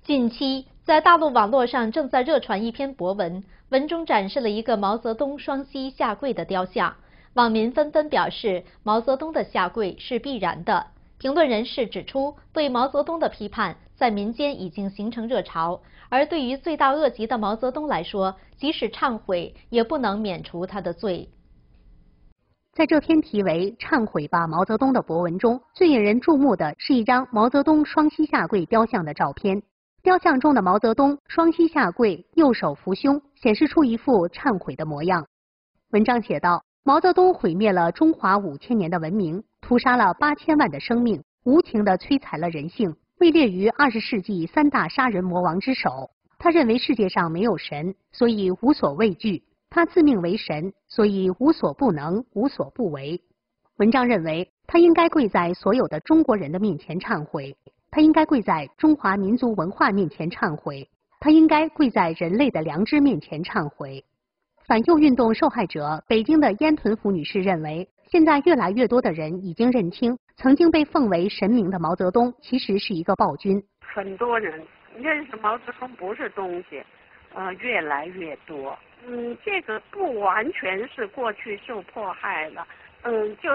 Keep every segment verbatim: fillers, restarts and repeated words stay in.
近期，在大陆网络上正在热传一篇博文，文中展示了一个毛泽东双膝下跪的雕像，网民纷纷表示毛泽东的下跪是必然的。评论人士指出，对毛泽东的批判在民间已经形成热潮，而对于罪大恶极的毛泽东来说，即使忏悔也不能免除他的罪。 在这篇题为《忏悔吧，毛泽东》的博文中，最引人注目的是一张毛泽东双膝下跪雕像的照片。雕像中的毛泽东双膝下跪，右手扶胸，显示出一副忏悔的模样。文章写道：毛泽东毁灭了中华五千年的文明，屠杀了八千万的生命，无情地摧残了人性，位列于二十世纪三大杀人魔王之首。他认为世界上没有神，所以无所畏惧。他自命为神，所以无所不能，无所不为。文章认为，他应该跪在所有的中国人的面前忏悔，他应该跪在中华民族文化面前忏悔，他应该跪在人类的良知面前忏悔。反右运动受害者北京的烟屯福女士认为，现在越来越多的人已经认清，曾经被奉为神明的毛泽东其实是一个暴君。 很多人认识毛泽东不是东西，呃，越来越多。嗯，这个不完全是过去受迫害了，嗯，就是，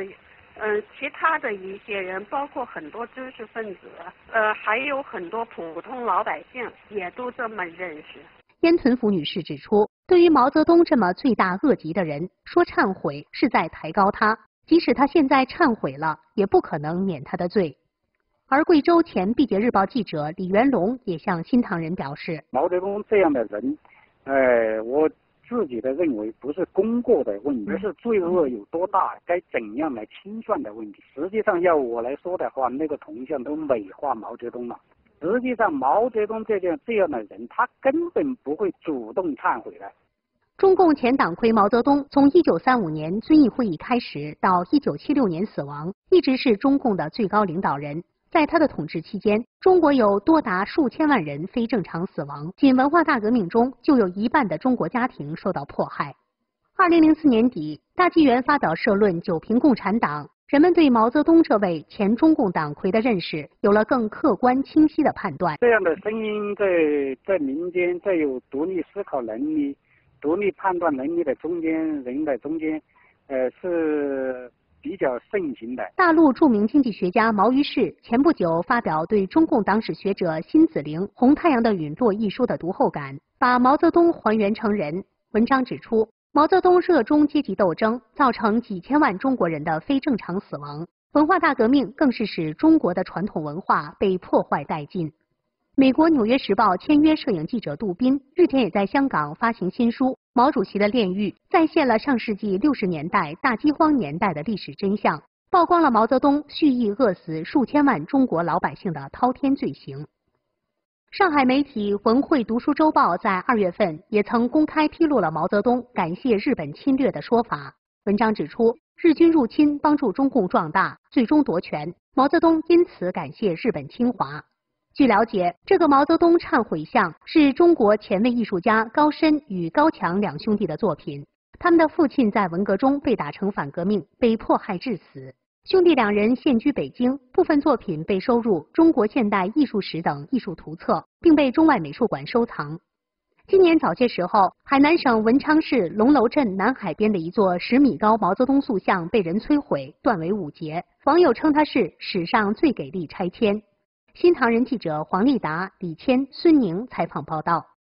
嗯，其他的一些人，包括很多知识分子，呃，还有很多普通老百姓，也都这么认识。 烟屯福女士指出，对于毛泽东这么罪大恶极的人，说忏悔是在抬高他，即使他现在忏悔了，也不可能免他的罪。而贵州前《毕节日报》记者李元龙也向新唐人表示， 毛泽东这样的人，呃，我自己的认为不是功过的问题，而是罪恶有多大，该怎样来清算的问题。实际上要我来说的话，那个铜像都美化毛泽东了。实际上毛泽东这样这样的人，他根本不会主动忏悔的。 中共前党魁毛泽东从一九三五年遵义会议开始到一九七六年死亡，一直是中共的最高领导人。在他的统治期间，中国有多达数千万人非正常死亡，仅文化大革命中就有一半的中国家庭受到迫害。二零零四年底，大纪元发表社论九评共产党，人们对毛泽东这位前中共党魁的认识有了更客观清晰的判断。 这样的声音在在民间，在有独立思考能力、独立判断能力的中间人的中间，呃是比较盛行的。 大陆著名经济学家毛于轼前不久发表对中共党史学者辛子陵《红太阳的陨落》一书的读后感，把毛泽东还原成人。文章指出，毛泽东热衷阶级斗争，造成几千万中国人的非正常死亡。文化大革命更是使中国的传统文化被破坏殆尽。美国《纽约时报》签约摄影记者杜宾日前也在香港发行新书《毛主席的炼狱》，再现了上世纪六十年代大饥荒年代的历史真相，曝光了毛泽东蓄意饿死数千万中国老百姓的滔天罪行。上海媒体《文汇读书周报》在二月份也曾公开披露了毛泽东感谢日本侵略的说法。文章指出，日军入侵帮助中共壮大，最终夺权，毛泽东因此感谢日本侵华。据了解，这个毛泽东忏悔像是中国前卫艺术家高深与高强两兄弟的作品。他们的父亲在文革中被打成反革命，被迫害致死。兄弟两人现居北京，部分作品被收入《中国现代艺术史》等艺术图册，并被中外美术馆收藏。今年早些时候，海南省文昌市龙楼镇南海边的一座十米高毛泽东塑像被人摧毁，断为五截，网友称它是史上最给力拆迁。新唐人记者黄丽达、李谦、孙宁采访报道。